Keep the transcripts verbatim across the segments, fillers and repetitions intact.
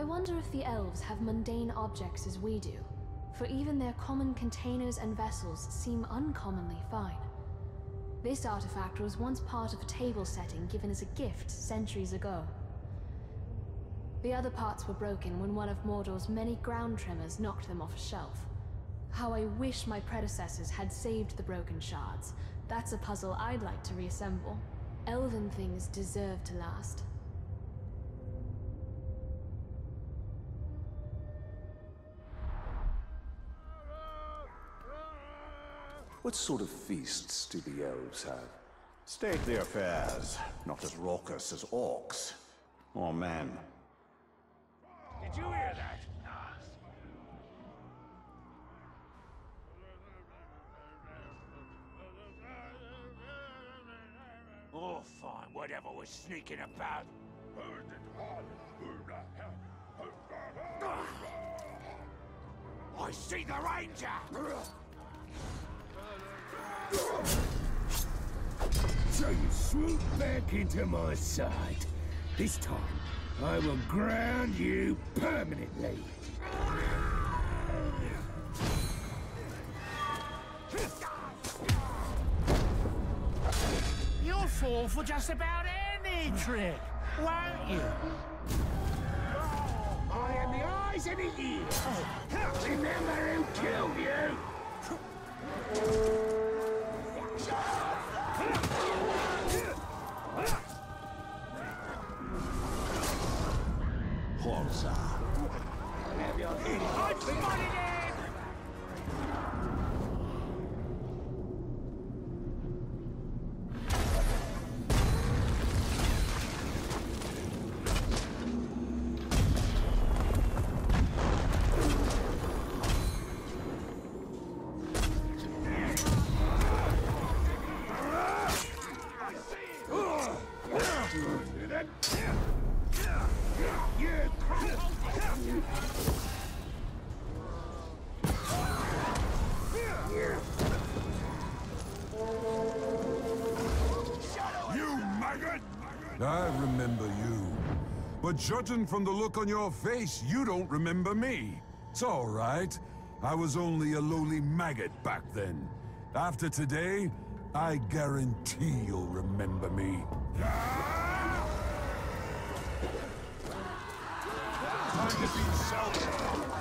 I wonder if the elves have mundane objects as we do, for even their common containers and vessels seem uncommonly fine. This artifact was once part of a table setting given as a gift centuries ago. The other parts were broken when one of Mordor's many ground tremors knocked them off a shelf. How I wish my predecessors had saved the broken shards. That's a puzzle I'd like to reassemble. Elven things deserve to last. What sort of feasts do the elves have? Stately affairs, not as raucous as orcs or men. Did you hear that? Oh, fine, whatever was sneaking about. I see the ranger! So you swoop back into my sight. This time, I will ground you permanently. You'll fall for just about any trick, won't you? I am the eyes and the ears. Remember who killed you? Horza. I've spotted him! I remember you. But judging from the look on your face, you don't remember me. It's all right. I was only a lowly maggot back then. After today, I guarantee you'll remember me. Time to be selfish.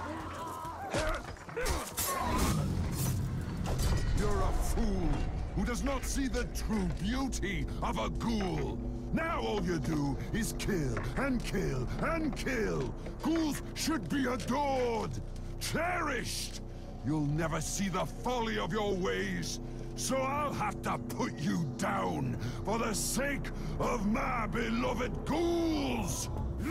You're a fool who does not see the true beauty of a ghoul. Now all you do is kill and kill and kill. Ghouls should be adored, cherished. You'll never see the folly of your ways, so I'll have to put you down for the sake of my beloved ghouls.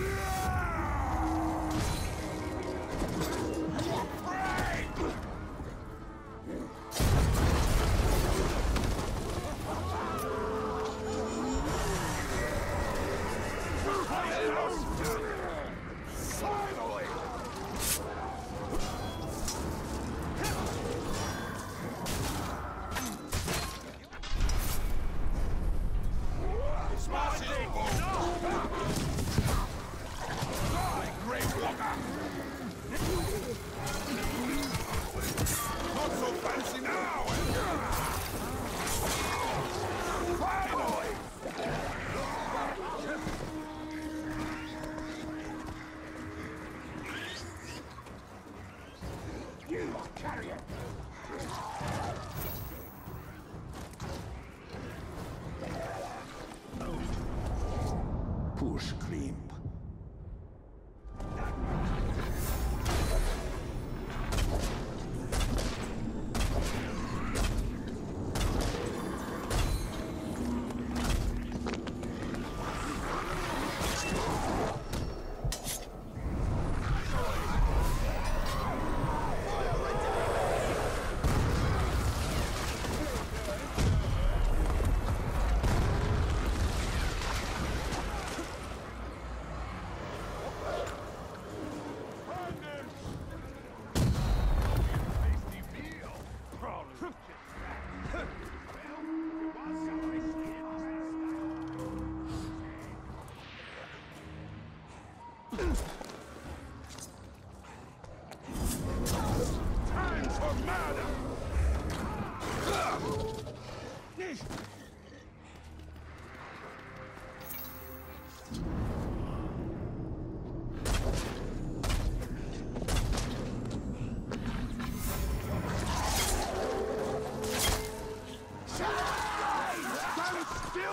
Push Klimp.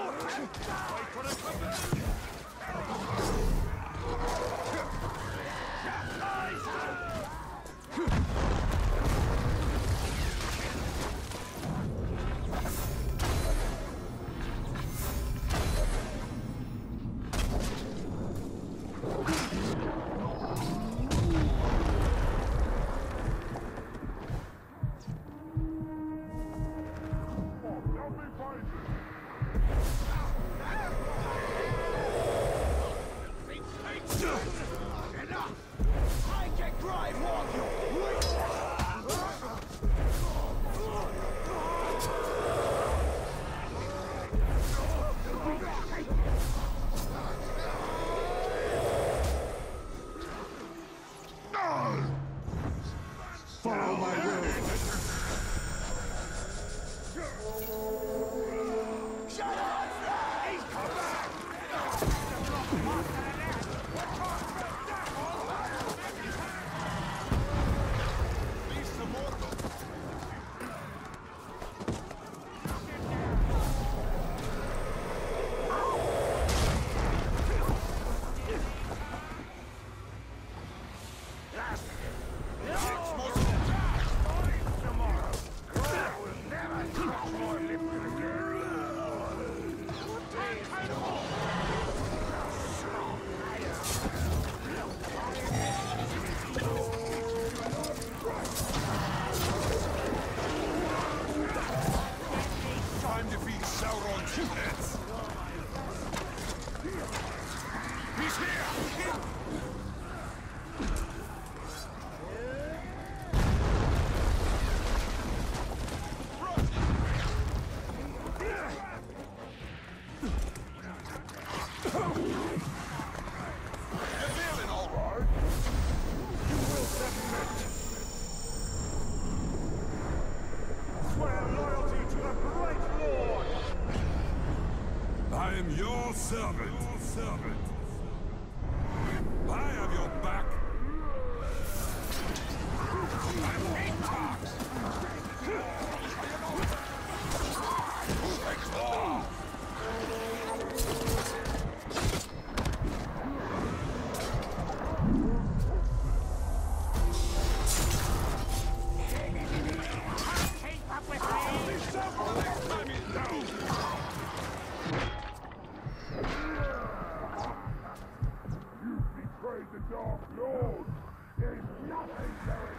I am your servant. Your servant. I have your back. I'm Atox. Explore. Keep up with me! Betrayed the Dark Lord. There's nothing there.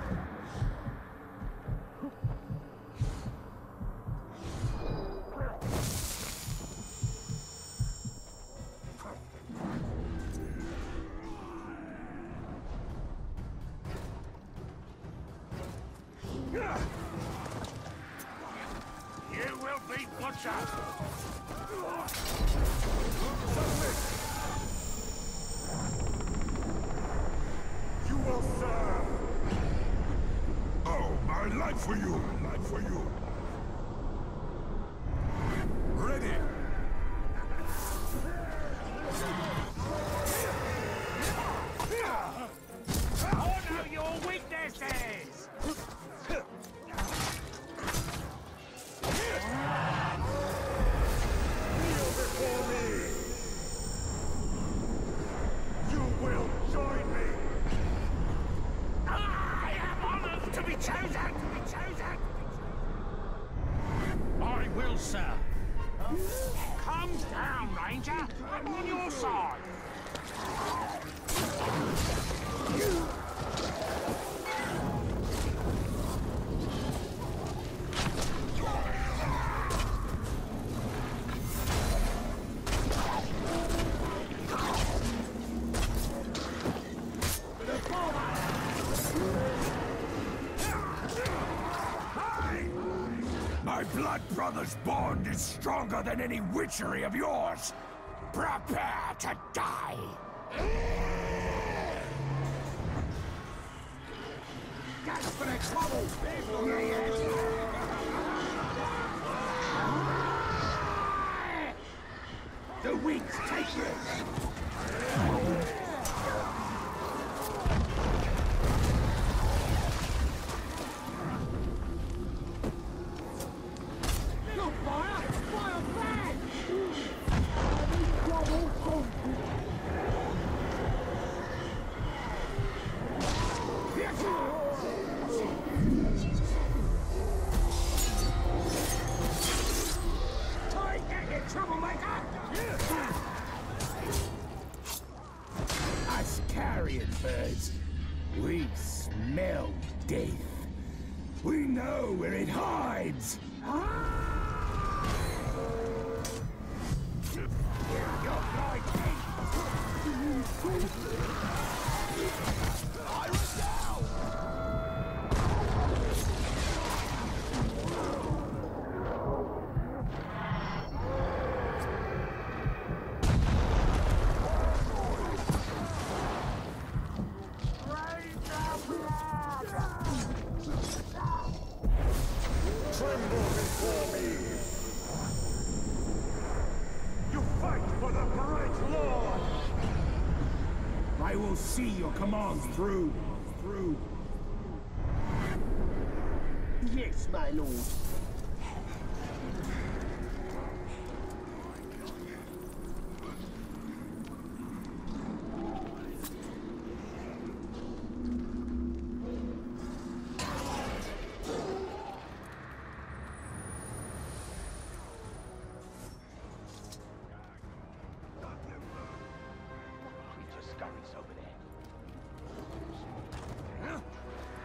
You will be butchered! You will serve. Oh, my life for you. Life for you. Ready. Oh no, your weaknesses! Kneel before me. You will join me. I am honored to be chosen! To be chosen! I will, sir. Calm down, Ranger. I'm on your side. My blood brother's bond is stronger than any witchery of yours. Prepare to die. That's for the trouble, the weak take this. Us carrion birds, we smell death. We know where it hides. Tremble before me! You fight for the great Lord! I will see your commands through. Through. Yes, my lord. Creature scurries over there.